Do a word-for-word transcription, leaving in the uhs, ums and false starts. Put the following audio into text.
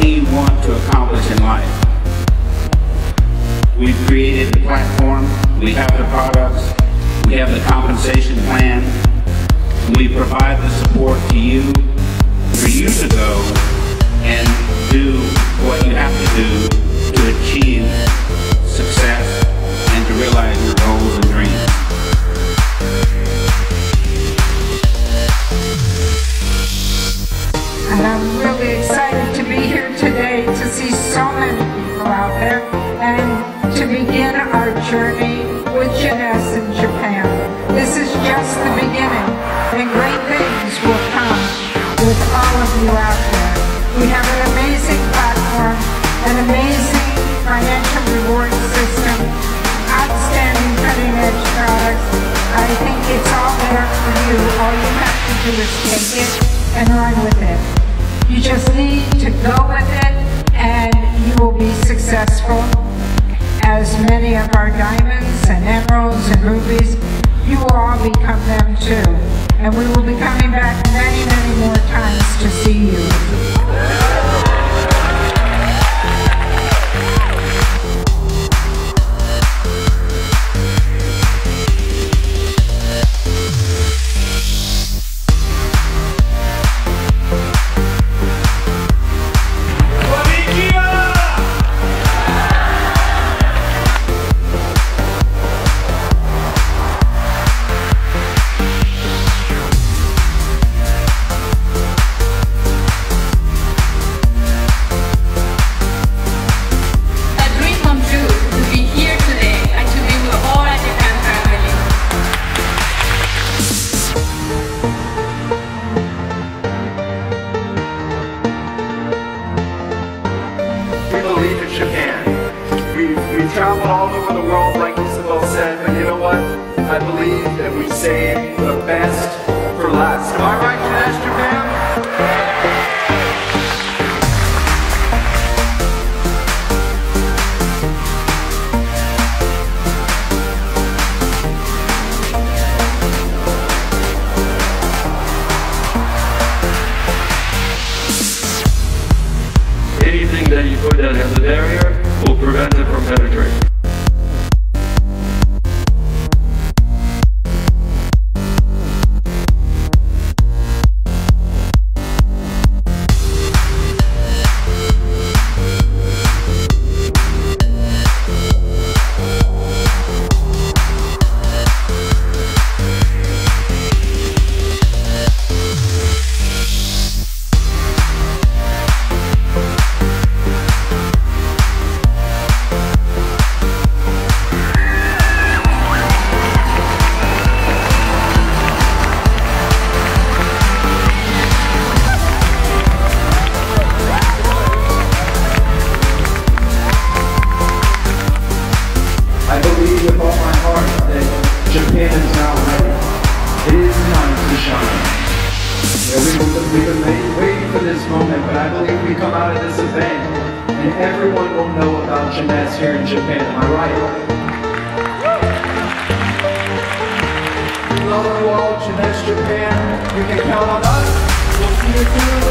we want to accomplish in life. We've created the platform, we have the products, we have the compensation plan, we provide the support to you for you to go and do what you have to do to achieve success and to realize your goals and dreams. And I'm really excited to be here today to see so many people out there and to begin our journey with Jeunesse in Japan. This is just the beginning, and great things will come with all of you out there. We have an amazing platform, an amazing financial reward system, outstanding cutting-edge products. I think it's all there for you. All you have to do is take it and run with it. You just need to go with it and you will be successful. As many of our diamonds and emeralds and rubies, you will all become them too. And we will be coming back many, many more times to see you. Traveled all over the world, like Isabel said, but you know what? I believe that we saved the best for last. Am I right, Jeunesse Japan? Anything that you put that as a barrier will prevent it from penetrating. I believe with all my heart that Japan is now ready. It is time to shine. Yeah, we, we've been waiting for this moment, but I believe we come out of this event and everyone will know about Jeunesse here in Japan. Am I right? We love you all, Jeunesse Japan. You can count on us. We'll see you soon.